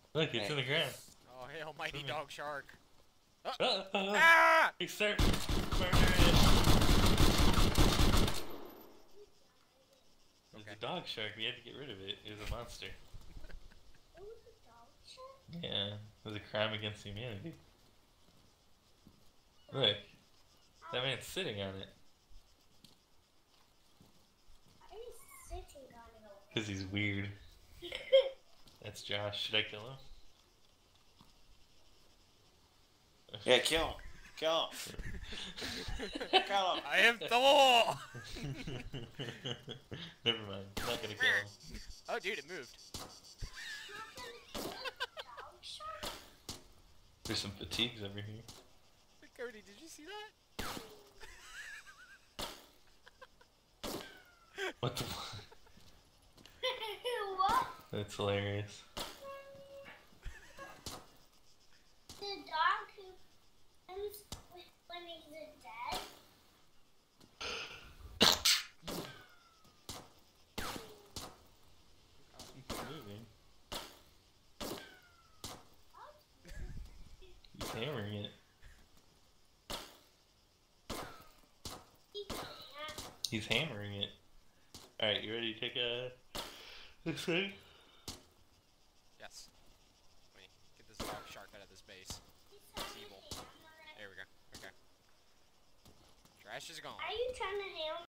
Look, it's in the ground. Oh, hey, almighty dog shark. Oh. Uh-oh. Ah! He starts murdering. It was Okay. a dog shark. We had to get rid of it. It was a monster. It was a dog shark? Yeah, it was a crime against humanity. Look, that man's sitting on it. Why are you sitting on it? Because he's weird. That's Josh. Should I kill him? Yeah, kill him. Kill him. Kill him. I am Thor! Never mind. I'm not gonna kill him. Oh, dude, it moved. Dog shark? There's some fatigues over here. Cody, did you see that? What the? What? That's hilarious. The dog who comes when he's dead? He's moving. He's hammering it. He can't. He's hammering it. Alright, you ready to take a this thing? Yes. Let me get this dog shark out of this base. He's It's evil. There we go. Okay. Trash is gone. Are you trying to hammer?